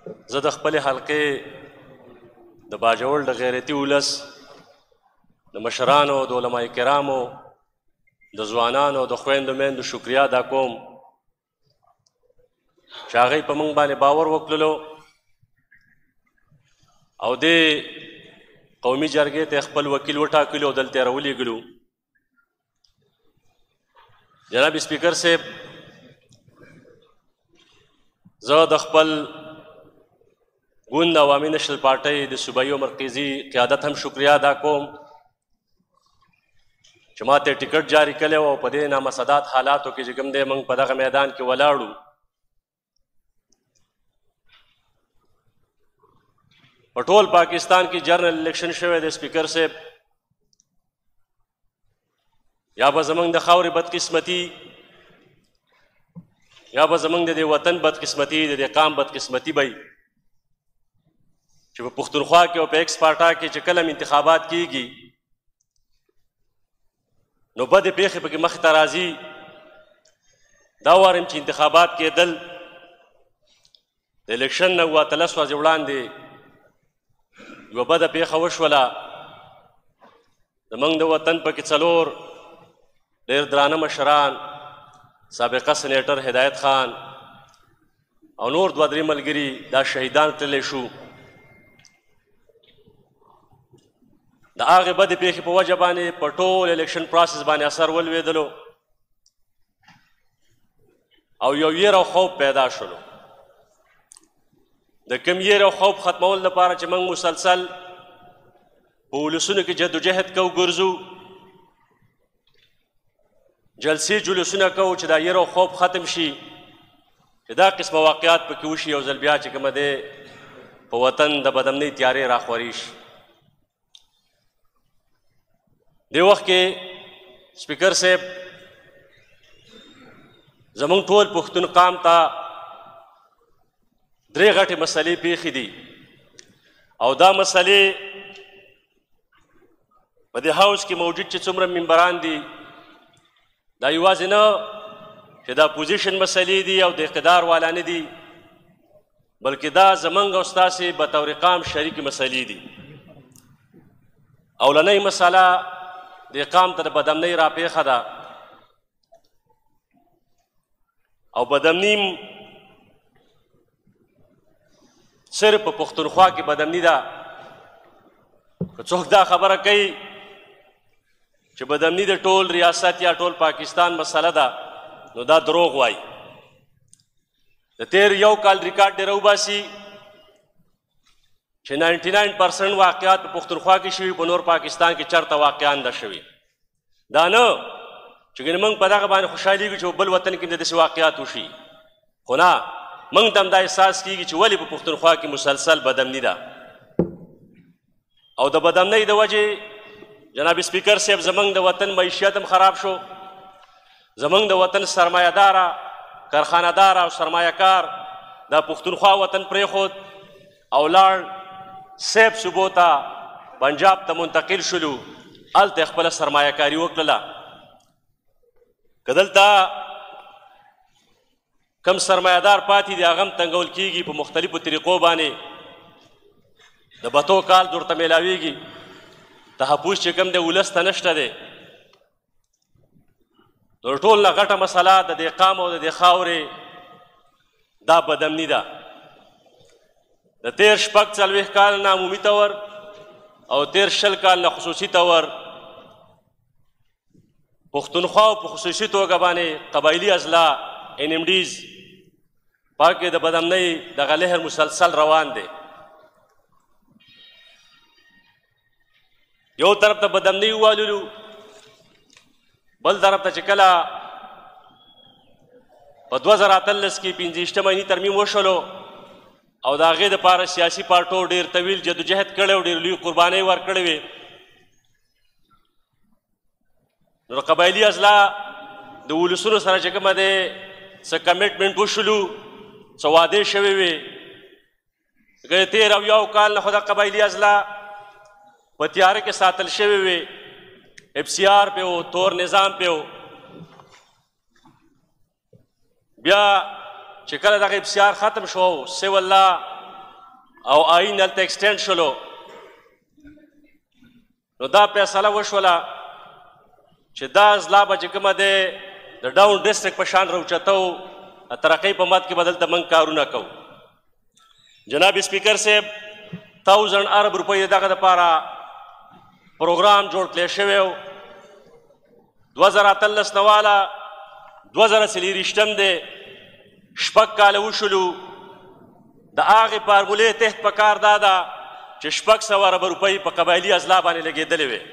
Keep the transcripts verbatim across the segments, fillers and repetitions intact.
زه د خپلې حلقې د باجوړ د غیرتي ولس د مشرانو د علماء کرامو د ځوانانو د خویندو میندو شکریا ادا کوم چې هغوی په موږ باندې باور وکړلو او دې قومي جرګې ته خپل وکیل وټاکلو او دلته یې راولېږلو. جناب سپیکر صاحب، زه د خپل ګوند عوامي نشنل پارټۍ د صوبایي او مرکزي قیادت هم شکریا ادا کوم چې ما ته ټکټ جاري کړی و او په دې نامسداد حالاتو کې چې کوم دی موږ په دغه میدان کې ولاړو. په ټول پاکستان کې جنرل الیکشن شوی دی سپیکر صاحب، یا به زموږ د خاورې بدقسمتي یا به زموږ د دې وطن بدقسمتي د دې قام بدقسمتي به وي چې په پښتونخوا کې او په ایکس پارټا کې چې کله انتخابات کیږي نو بدې پیښې پکې مخې ته راځي. دا وارم چې انتخابات کېدل د الیکشن نه اووه اتلس ورځې وړاندې یوه بده پیښه وشوله. زموږ د وطن پکې څلور ډېر درانه مشران، سابقه سینیټر هدایت خان او نور دوه درې ملګري دا شهیدان کړلی شو. د هغې بدې پیښې په وجه باندې په ټول الیکشن پروسس باندې اثر ولوېدلو او یو ویر او خوف پیدا شولو. د کوم ویر او خوف ختمول لپاره چې موږ مسلسل په ولسونو کې جدوجهد کوو، ګرځو، جلسې جلوسونه کوو چې دا ویر او خوف ختم شي، چې دا قسمه واقعات پکې وشي یو ځل بیا چې کومه دی په وطن د بدامنۍ تیارې راخورې شي. دې وخت کې سپیکر صاحب زموږ ټول پښتون قام ته درې غټې مسلې پیښې دي او دا مسلې په دې هاوس کې موجود چې څومره ممبران دي دا یوازې نه چې دا پوزیشن مسلې دي او د اقتدار والا نه دي، بلکې دا زموږ او ستاسې بطور قام شریکې مسلې دي. اولنۍ مسله د قام ته د بدامنۍ راپېښه ده او بدامني صرف په پښتونخوا کې بدامني ده. که څوک دا خبره کوي چې بدامني د ټول ریاست یا ټول پاکستان مسله ده نو دا دروغ وایي. د تیر یو کال ریکارډ دی راوباسي چې ناینټي ناین پرسنټ واقعات په پښتونخوا کې شوي، په نور پاکستان کې چېرته واقعا نه شوي. دا نه چې ګنې موږ په دغه باندې خوشحالېږو چې بل وطن کې داسې واقعات وشي، خو نه، موږ ته هم دا احساس کېږي چې ولې په پښتونخوا کې مسلسل بدامني ده. او د بدامنۍ د وجې جناب سپیکر صاحب زموږ د وطن معیشت هم خراب شو. زموږ د وطن سرمایه داره، کارخانه داره او سرمایه کار دا پښتونخوا وطن پرېښود او لاړ سیب صوبو ته پنجاب ته منتقل شولو، هلته خپله سرمایه کاري وکړله. که دلته کم سرمایهدار پاتې دي هغه هم تنګول کېږي په مختلفو طریقو باندې، د بتو کال درته میلاویږي، تحفظ چې کوم دی ولس ته نشته دی. نو ټول نه غټه مسله د دې قام او د دې خاورې دا بدامني ده. د تیر شپږ څلوېښت کال نه عمومي طور او تیر شل کال نه خصوصي طور پښتونخوا په خصوصي توګه باندې قبایلي اضلاع ان ایم ډیز پاکې د بدامنۍ دغه لهر مسلسل روان دی. یو طرف ته بدامنۍ وواللو، بل طرف ته چې کله په دوه زره اتلس کې پنځه ویشتم ترمیم وشولو او د هغې دپاره سیاسي پارټو ډېر طویل جدوجهد کړی او ډېر لوی قربانۍ ورکړې وې. نو د قبایلي اضلاع د ولسونو سره چې کومه دی څه کمیټمنټ وشولو، څه وعدې شوې وې. که تېر او یو کال نه خو د قبایلي اضلاع په تیاره کې ساتل شوې وې، اف سی آر پې و، تور نظام پې و. بیا چې کله دغه اف سی آر ختم شو، سیول لا او آئین هلته ایکسټینډ شولو نو دا فیصله وشوله چې دا اضلاع به چې کومه دی د ډاون ډسټرکټ په شان راوچته و ترقۍ په مد کې به دلته موږ کارونه کوو. جناب سپیکر صاحب تاوزنډ ارب روپۍ د دغه دپاره پروګرام جوړ کړی شوی و. دوه زره اتلس نه واله دوه زره څلېرویشتم دی شپږ کاله وشولو. د هغې فارمولې تحت په کار دا ده چې شپږ سوه اربه روپۍ په قبایلي اضلاع باندې لګېدلې وې.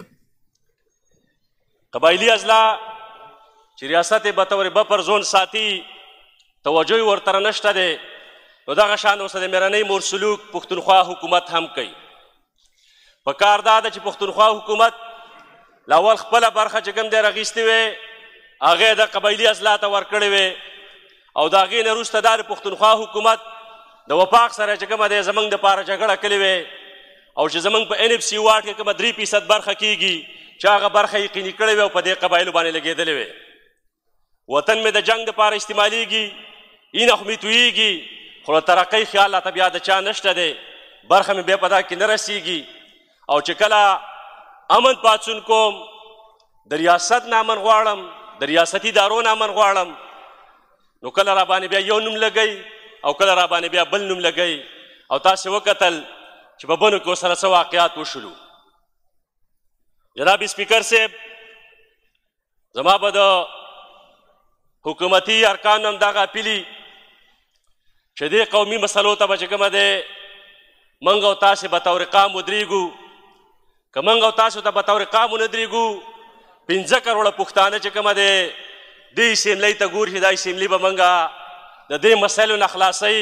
قبایلي اضلاع چې ریاست یې بطور بفر زون ساتي توجه یې ورته نشته دی نو دغه شان اوس د میرنۍ مورسلوک پښتونخوا حکومت هم کوي. په کار دا ده چې پښتونخوا حکومت له اول خپله برخه چې کوم دی راغیستې وې هغې د قبایلي اضلاع ته ورکړې وې او د هغې نه وروسته دا د پښتونخوا حکومت د وفاق سره چې کومه دی زموږ دپاره جګړه کړې وې او چې زموږ په این اف سي واټ کې کومه درې فیصد برخه کېږي چې هغه برخه یقیني کړې وې او په دې قبایلو باندې لګېدلې وې. وطن مې د جنګ دپاره استعمالیږي اینه خو مې تویېږي خو د ترقۍ خیال راته بیا د چا نشته دی برخه مې بیا په دا کې نه رسېږي او چې کله امن پاڅون کوم د ریاست نه امن غواړم د ریاستي ادارو نه امن غواړم نو کله را باندې بیا یو نوم لګئ او کله را باندې بیا بل نوم لګئ او تاسې وکتل چې په بنو کې ورسره څه واقعات وشولو. جناب سپیکر صاحب زما به د حکومتي ارکانو هم دغه اپیلي چې دې قومي مسلو ته به چې کومه دی موږ او تاسې به طور قام ودرېږو که موږ او تاسو ته به طور قام ونه درېږو پنځه کروړه پښتانه چې کومه دی دې اسمبلۍ ته ګوري چې دا اسمبلي به موږ د دې مسایلو نه خلاصوي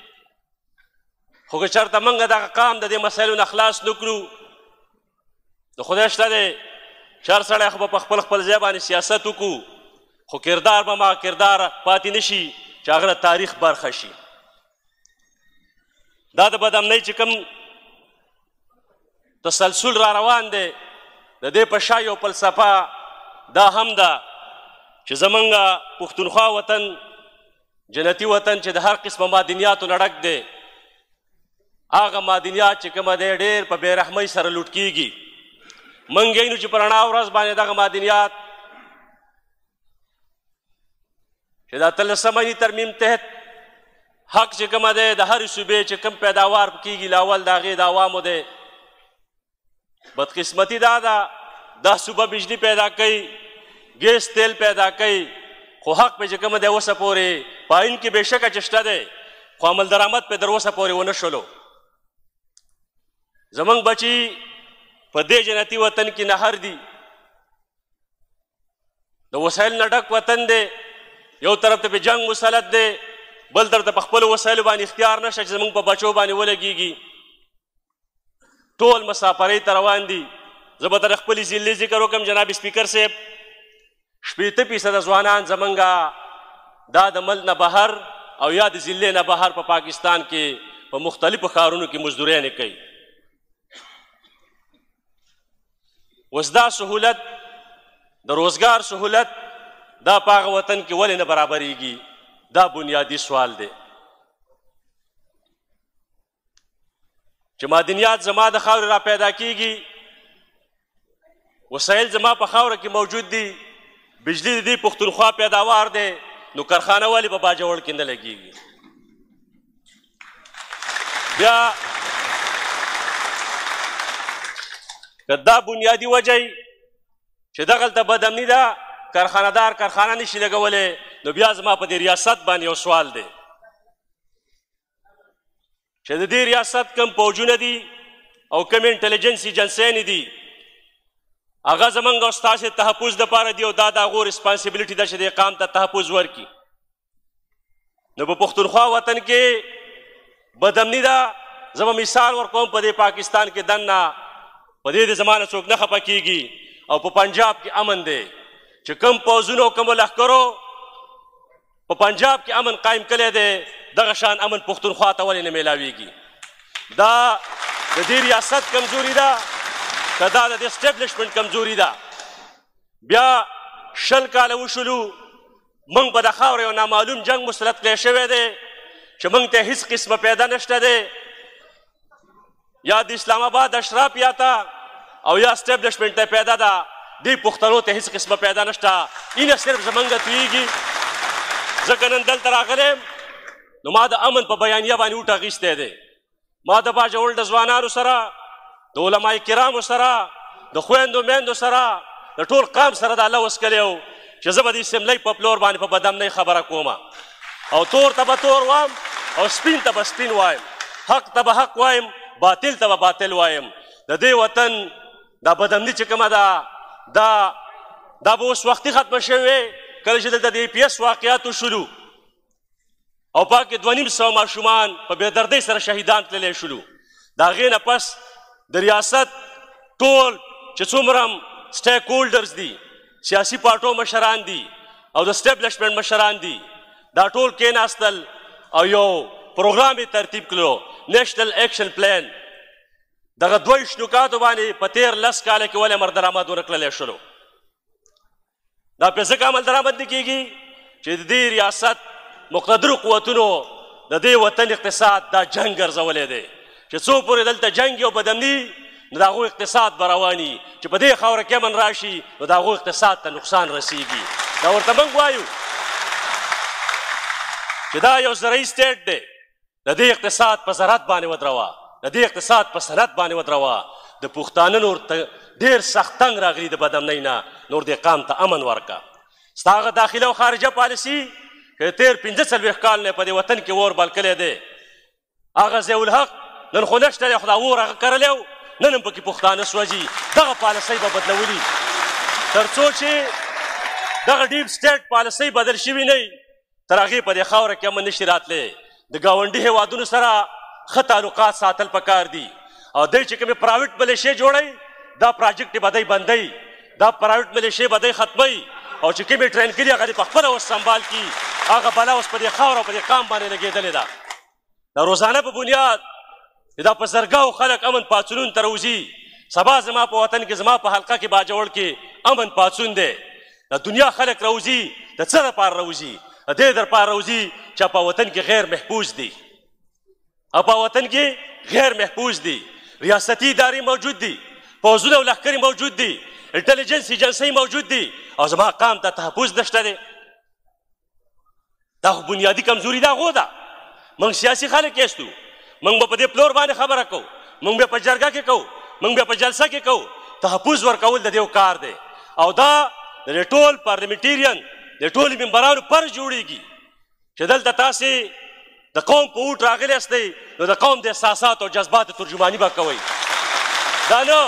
خو که چېرته موږ دغه قام د دې مسایلو نه خلاص نه کړو د خدای شته دی چې هر سړی خو به په خپل خپل ځای باندې سیاست وکړو خو کردار به ما کردار پاتې نه شي چې هغه د تاریخ برخه شي. دا د بدامنۍ چې کوم تسلسل را روان دی د دې په شا یو فلسفه دا هم ده چې زمونږ پښتونخوا وطن جنتي وطن چې د هر قسمه معدنیاتو نه ډک دی هغه معدنیات چې کومه دی ډېر په بېرحمۍ سره لوټ کېږي. موږ وینو چې په رڼا ورځ باندې دغه معدنیات چې د اتلسم آئیني ترمیم تحت حق چې کومه دی د هرې صوبې چې کوم پیداوار کېږي له اول د هغې د عوامو دی بدقسمتي دا ده دا صوبه بجلی پیدا کوي ګیس تیل پیدا کوي خو حق پې چې کومه دی اوسه پورې په آئین کې بېشکه چې شته دی خو عمل درآمد پې تر اوسه پورې ونه شولو. زموږ بچي په دې جنتي وطن کې نهر دي د وسایل نه ډک وطن دی یو طرف ته په جنګ مسلط دی بل طرف ته په خپلو وسایلو باندې اختیار نشته چې زموږ په بچو باندې ولګېږي ټول مسافرۍ ته روان دي. زه به تر خپلې ضلعې ذکر وکړم جناب سپیکر صاحب شپېته فیصده ځوانان زموږ دا د ملک نه بهر او یا د ضلعې نه بهر په پاکستان کې په مختلفو ښارونو کې مزدوریانې کوي. اوس دا سهولت د روزګار سهولت دا په هغه وطن کې ولې نه برابریږي دا بنیادي سوال دی چې معدنیات زما د خاورې را پیدا کېږي وسایل زما په خاوره کې موجود دي بجلی د دې پښتونخوا پیداوار دی نو کارخانه ولې په باجوړ کې نه لګېږي. بیا که دا بنیادي وجه چې دغلته بدامني ده کارخانه دار کارخانه نشي لګولی نو بیا زما په دې ریاست باندې یو سوال دی چې د دې ریاست کم پوجونه دي او کم انټلیجنس ایجنسیانې دي هغه زموږ او ستاسې تحفظ دپاره دي او دا د هغو ریسپانسیبلیټي ده چې دې قام ته تحفظ ورکړي. نو په پښتونخوا وطن کې بدامني ده زه به مثال ورکوم په دې پاکستان کې دننه په دې د زمانه څوک نه خفه کېږي او په پنجاب کې امن دی چې کوم پوځونو او کومو لښکرو په پنجاب کې امن قایم کړی دی دغه شان امن پښتونخوا ته ولې نه میلاویږي. دا د دې ریاست کمزوري ده که دا د دې اسټیبلشمنټ کمزوري ده. بیا شل کاله وشولو موږ په د خاورې یو نامعلوم جنګ مسلط کړی شوی دی چې موږ ته هېڅ قسمه پیدا نشته دی یا د اسلام آباد اشراف یا ته او یا اسټیبلشمنټ ته پیدا ده دې پښتنو ته هېڅ قسمه پیدا نشته اینه صرف زمونږ تویږي ځکه نن دلته راغلی نو ما د امن په بیانیه باندې اوټ اخیستی دی ما د باجوړ د ځوانانو سره د علما کرامو سره د خویندو میندو سره د ټول قام سره د الله وس کلی و چې زه به د اسمبلۍ په پلور باندې په بدامنۍ خبره کومه او تور ته به تور وایم او سپین ته به سپین وایم حق ته به حق وایم باطل ته به باطل وایم د دې وطن دا بدامني چې کومه ده دا دا به اوس وختي ختمه شوې کله چې دلته د ای پي ایس واقعات وشولو او پاکې دوه نیم سوه ماشومان په بېدردۍ سره شهیدان تللی شولو د هغې نه پس د ریاست ټول چې څومره سټیک هولډرز دي سیاسي پارټو مشران دي او د اسټیبلشمنټ مشران دي دا ټول کېناستل او یو پروګرام یې ترتیب کړو نیشنل ایکشن پلان دغه دوه اشتراکاتو باندې په تېر لس کاله کې ولې مردرآمد ونه کړلی شلو دا پې ځکه عمل درآمد نه کېږي چې د دې ریاست مقتدرو قوتونو د دې وطن اقتصاد دا جنګ ګرځولی دی چې څو پورې دلته جنګ او بدامني نو د هغوی اقتصاد به رواني چې په دې خاوره کې امن راشي نو د هغوی اقتصاد ته نقصان رسیږي دا ورته موږ وایو چې دا یو زرعي سټیټ دی د دې اقتصاد په زراعت باندې ودروه د دې اقتصاد په صنعت باندې ودروه د پښتانه نور ډېر سخت تنګ راغلي د بدامنۍ نه نور دې قام ته امن ورکړه ستا هغه داخله او خارجه پالیسي که تېر پنځه څلوېښت کال نه په دې وطن کې اور بل کلی دی هغه ضیاءالحق نن خو نشته دی خو دا اور هغه کرلی و نن هم پکې پښتانه سوځي دغه پالیسۍ به بدلولي تر څو چې دغه ډیپ سټیټ پالیسۍ بدل شوي نه وي تر هغې په دې خاوره کې امن نشي راتلی د ګاونډي هېوادونو سره ښه تعلقات ساتل پکار دي او دی چې کومې پرایویټ ملیشې جوړوي دا پراجکټ به دی بندوي دا پرایویټ ملیشې به دی ختموي او چې کومې ټرین کړي هغه دې په خپله اوس سنبال کړي هغه بلا اوس په دې خاوره او په دې قام باندې لګېدلې ده د روزانه په بنیاد دا په زرګاو خلک امن پاڅونونو ته راوځي سبا زما په وطن کې زما په حلقه کې باجوړ کې امن پاڅون دی د دنیا خلک راوځي د څه دپاره راوځي د دې دپاره راوځي چې په وطن کې غیر محفوظ دي او په وطن کې غیر محفوظ دي ریاستي ادارې موجود دي پوځونه او لښکرې موجود دي انټلیجنس ایجنسۍ موجود دي او زما قام ته تحفظ نشته دی دا خو بنیادي کمزوري د هغو ده موږ سیاسي خلک یستو موږ به په دې پلور باندې خبره کوو موږ به په جرګه کې کوو موږ به په جلسه کې کوو تحفظ ورکول د دې کار دی او دا د ټول پارلمنټیرین د ټولو ممبرانو پر جوړیږي چې دلته تاسې د قوم په اوټ راغلی یاستئ نو د قوم د احساساتو او جذباتو ترجماني به کوئ دا نه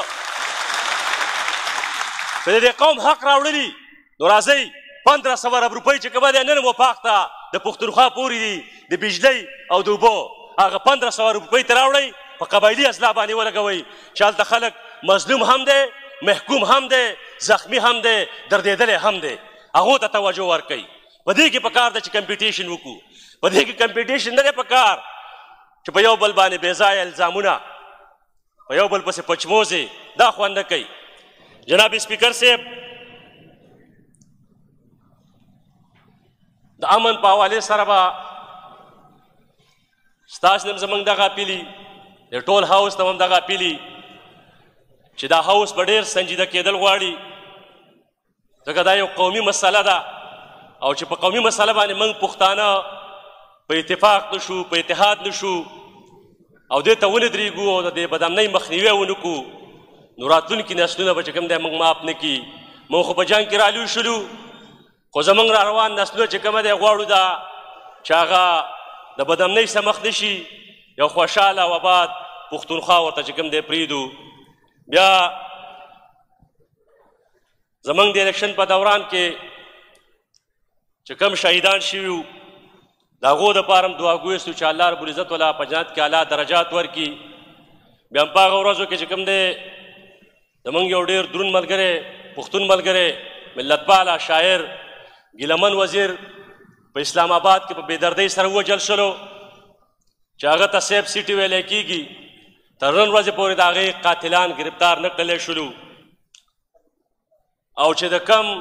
که د دې قوم حق راوړلي نو راځئ پندره سوه ارب روپۍ چې کومه دی نن مو پاخته د پښتونخوا پورې دي د بجلۍ او د اوبو هغه پندره سوه روپۍ ته راوړئ په قبایلي اصلاح باندې ولګوئ چې هلته خلک مظلوم هم دی محکوم هم دی زخمی هم دی دردېدلی هم دی هغو ته توجه ورکوئ په دې کې پکار ده چې کمپیټیشن وکړو په دې کې کمپیټیشن نه دی پکار چې په یو بل باندې بېځایه الزامونه په یو بل پسې پچموزې دا خوند نه کوي جناب سپیکر صاحب د امن په حوالې سره به ستاسو نم زموږ دغه اپیلي د ټول هاوس ته هم دغه اپیلي چې دا هاوس به ډېر سنجیده کېدل غواړي ځکه دا یو قومي مسله ده او چې په قومي مسله باندې موږ پښتانه په اتفاق نشو په اتحاد نشو او دې ته ونه درېږو او د دې بدامنۍ مخنیوی ونه کړو نو راتلونکي نسلونه به چې کوم دی موږ معاف نه کړي موږ خو په جنګ کې رالوي شولو خو زموږ را روان نسلونه چې کومه دی غواړو دا چې هغه د بدامنۍ څخه مخ نه شي یو خوشحاله او آباد پښتونخوا ورته چې کوم دی پرېږدو بیا زموږ د الیکشن په دوران کې چې کوم شهیدان شوي وو د هغو دپاره هم دعاګوی یستو چې الله رب العزت والا په جنت کې اعلی درجات ورکړي بیا هم په هغه ورځو کې چې کوم دی زموږ یو ډېر دروند ملګری پښتون ملګری ملتپاله شاعر ګیلمن وزیر په اسلام آباد کې په بېدردۍ سره ووژل شلو چې هغه ته سیف سیټي ویلی کېږي تر نن ورځې پورې د هغې قاتلان ګرفتار نه کړلی شلو او چې د کم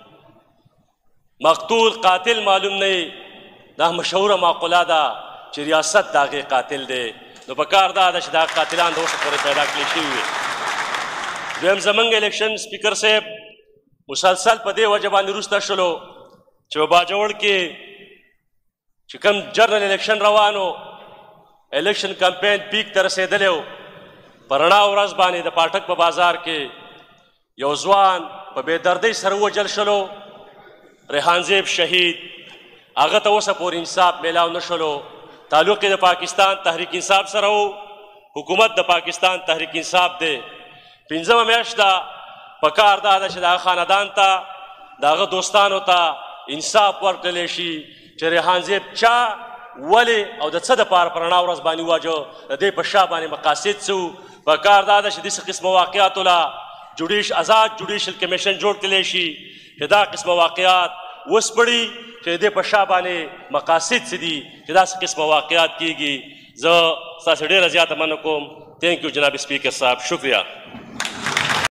مقتول قاتل معلوم نه دا مشهوره معقوله ده چې ریاست د هغې قاتل دی نو په کار دا ده چې دا قاتلان د اوسه پورې پیدا کړي شوي وي. دویم زمونږ الیکشن سپیکر صاحب مسلسل په دې وجه باندې وروسته شلو چې په باجوړ کې چې کوم جنرال الیکشن روانو الیکشن کمپین پیک ته رسېدلی و په رڼا ورځ باندې د پاټک په بازار کې یو ځوان په بېدردۍ سره ووژل شلو ریحان زیب شهید هغه ته اوسه پورې انصاف میلاو نه شلو. تعلق یې د پاکستان تحریک انصاف سره و حکومت د پاکستان تحریک انصاف دی. پنځمه میاشت ده په کار دا ده چې د هغه خاندان ته د هغه دوستانو ته انصاف ورکړلی شي چې ریحان زیب چا ولې او د څه دپاره په رڼا ورځ باندې وواژه د دې په شا باندې مقاصد څه وو. په کار دا ده چې داسې قسمه واقعاتو له جوډیش آزاد جوډیشل کمیشن جوړ کړلی شي چې دا قسمه واقعات وسپړي چې د دې په شا باندې مقاصد څه دي چې داسې قسمه واقعات کیږي. زه ستاسې ډېره زیاته مننه کوم. تھینک یو جناب سپیکر صاحب. شکریہ.